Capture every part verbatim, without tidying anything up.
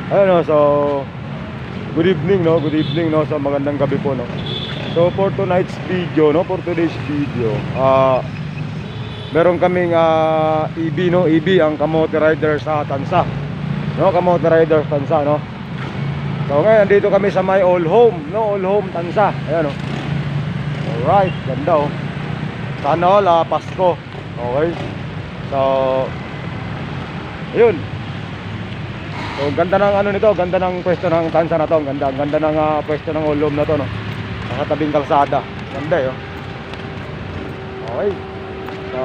Ayun, no, so good evening, no, good evening, no, so magandang gabi po, no. So for tonight's video, no, for today's video, ah uh, meron kaming uh, E B, no, E B ang Kamote Riders sa uh, Tanza, no, Kamote Riders Tanza, no. So ngayon dito kami sa may All Home, no, All Home Tanza. Ayan, no. Alright, ganda, oh. Sana all uh, Pasko. Okay. So ayun. So ganda ng ano nito, ganda ng pwesto ng Tanza na to, ganda, ganda ng uh, pwesto ng All Home na to, no. Sa tabing kalsada. Ganda, eh, oh. Okay. So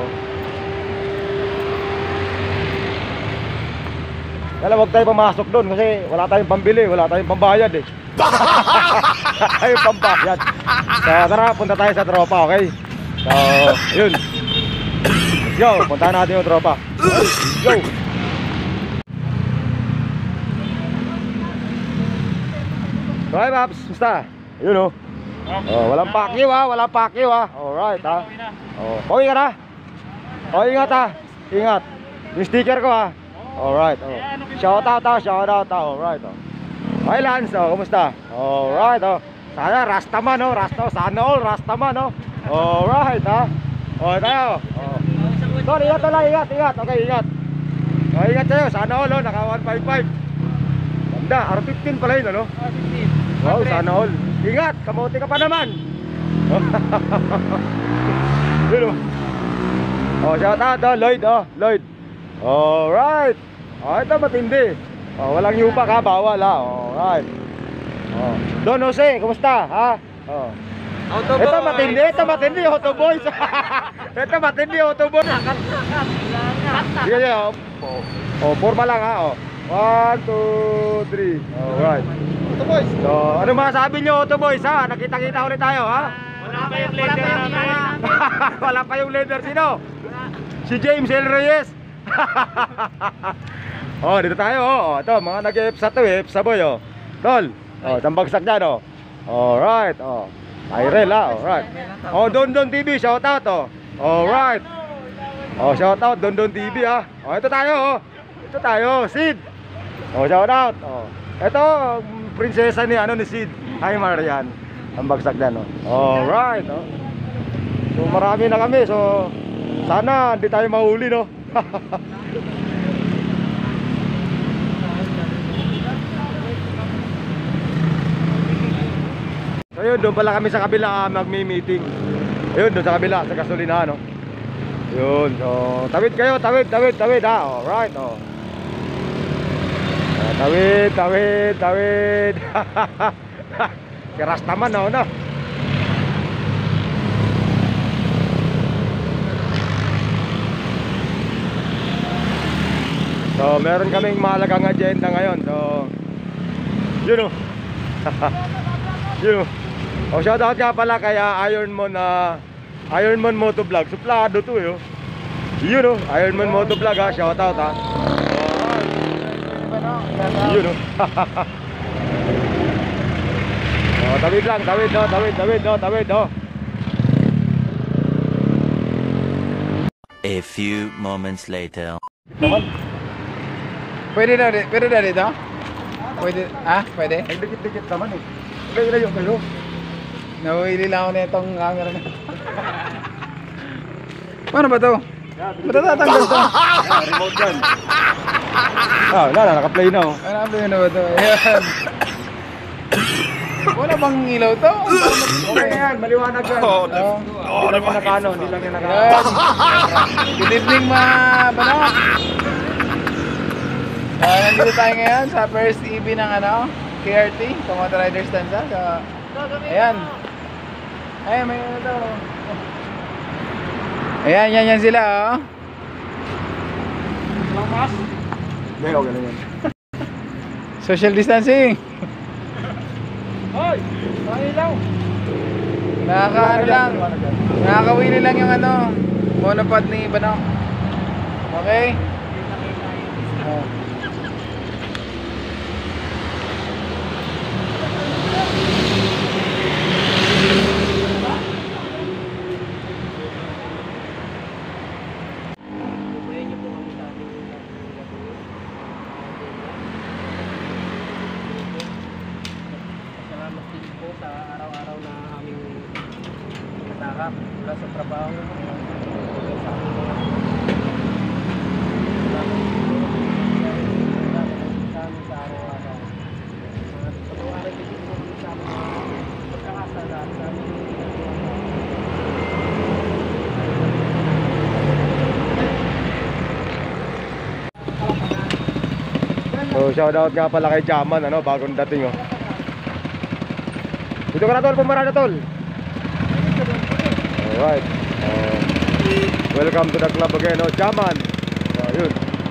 kaya wag tayo pumasok doon kasi wala tayong pambili, wala tayong pambayad, eh. Wala tayong pambayad. So tara, punta tayo sa tropa, okay? So yun. Let's go, puntahan natin yung tropa. Let's go. So hi Paps, musta? Yun, oh. Oh, walang pakyo, ha, walang pakyo, ha. Alright, ha. Oh, pauwi ka na? Oh, ingat, ha. Ingat. Yung sticker ko, ha. Alright, oh. Shout out, ha. Shout out, ha. Alright, oh. Hi Lance, oh, kumusta? Alright, oh. Sana Rastaman, oh. Rasta, sana all Rastaman, oh. Alright, ha. Oh, tayo. Oh. Sorry, ingat lang, ingat, ingat. Okay, ingat. Oh, ingat tayo. Sana all, oh. Naka one fifty-five. Ganda, R fifteen pala yun, ano? R fifteen. Wow, sana all. Ingat, kamote ka pa naman. Yun, oh. Oh, shout out, oh. Lloyd, oh. Lloyd. Alright. Oh, ito matindi. Oh, walang yupak, ha, bawal, ha. Alright. Oh. Don Jose, kumusta, ha? Oh. Auto ito matindi, ito matindi, auto boys. Ito matindi, auto boys. Sige, sige, oh. Oh, forma lang, ha, oh. One, two, three. Alright. Auto boys. So, ano masasabi nyo, auto boys, ha? Nakita-kita ulit tayo, ha? Wala pa yung leader namin. Wala pa yung leader, sino? Si James L. Reyes. Oh, dito tayo, oh. Ito, mga nag-epsa to, eh. Epsa boy, oh. Tol. Oh, tambagsak dyan, oh. Alright, oh. Tyrell, ha. Alright. Oh, Don Don T V, shout out, oh. Alright. Oh, shout out, Don Don T V, ha. Oh, ito tayo, oh. Ito tayo, Sid. Oh, shout out, oh. Ito, prinsesa ni, ano, ni Sid. Hi, Marian. Tambagsak dyan, oh. Alright, oh. So, marami na kami, so sana hindi tayo mahuli, no. So yun, doon pala kami sa kabila uh, magmi-meeting. Ayun, doon sa kabila, sa gasolinahan, no. Yun, so tawid kayo, tawid, tawid, tawid, ha. Alright, oh. Uh, tawid, tawid, tawid. Keras naman, no, no. So meron kaming mahalagang agenda ngayon. So yun, oh. Yun, oh. Oh, shout out nga pala kaya Ironman na uh, Ironman Motovlog. Suplado to, eh, oh. Yun, oh. Ironman Motovlog, ha. Shout out, ha. Yun, oh. Oh, tawid lang, tawid, no, tawid, tawid, no, tawid, no. A few moments later. Pwede na, pwede na dito? Pwede, ah, pwede? Ay, dikit-dikit naman, eh. Ilayo kayo. Nawili lang ako na itong camera na. Paano ba ito? Ba't natatanggal ito? Yeah, remote gun. Ah, wala na, naka-play na, oh. Ano naka-play na ba ito? Ayan. Wala bang ilaw ito? Okay yan, maliwanag yan. Oo, hindi lang yung nakano, hindi lang yung nakano. Good evening, mga banok. Uh, nandito tayo ngayon sa first E B ng ano, K R T, Kamote Riders Tanza. So, ayan. Ayan, may ano ito. Ayan, yan, yan sila, oh. Lamas? Hindi, okay lang yan. Social distancing. Hoy! Ay lang! Nakaka, ano lang. Nakakawili lang yung ano, monopod ni Banok. Okay? Oh. wala, wala sa trabaho. So shoutout nga pala kay Jaman, ano, bagong dating oh. Dito ka na tol, pumarada tol. Alright. Uh, welcome to the club again, oh, Jaman. So yun.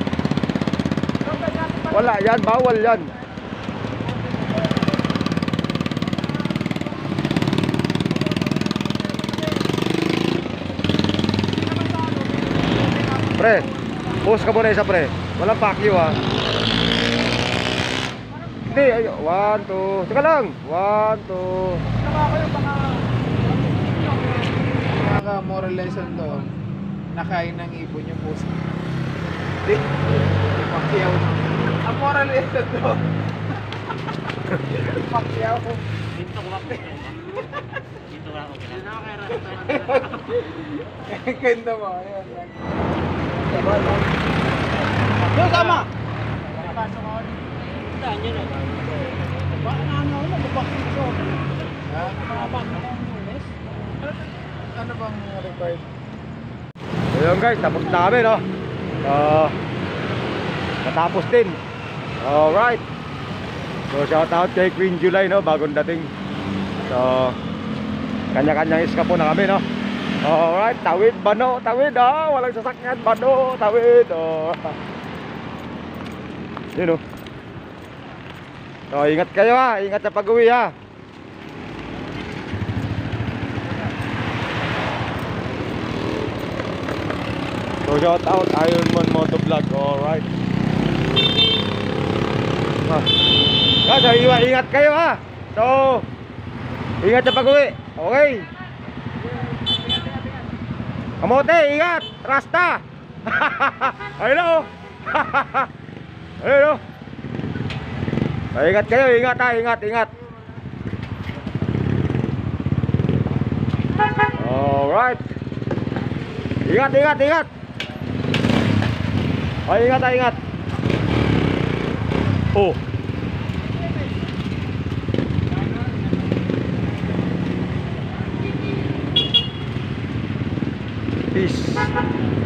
Wala yan, bawal yan. Pre, post ka muna isa pre. Walang pakyo ha. Hindi, ayo. One, two. Teka lang. One, two. Mga moral lesson to, nakain ng ibon yung puso. Hindi, pakyaw. Ang moral lesson to, pakyaw. Dito ko lang. Dito ko lang. Ang ganda mo. Ayan, yan. Yung sama! Pasok ako. Saan yun eh? Baka na ano, nababakit ko. Ha? Nababakit ko. Ano bang required? So yun guys, tapos na kami no. Uh, natapos din. Alright. So shoutout kay Queen July no, bagong dating. So kanya-kanyang iskapo na kami no. Alright, tawid bano, tawid ah, walang sasakyan bano, tawid oh. Yun oh. So ingat kayo ha, ingat sa pag-uwi ha. So shout out Ironman Motovlog, alright. Ah. Guys, so, ingat kayo ha. So ingat sa pag-uwi. Okay. Kamote, ingat! Rasta! Ayun o! Ayun o! Ingat kayo, ingat ha, ingat, ingat. Alright. Ingat, ingat, ingat. Ay, ingat ha, ingat. Oh. Peace.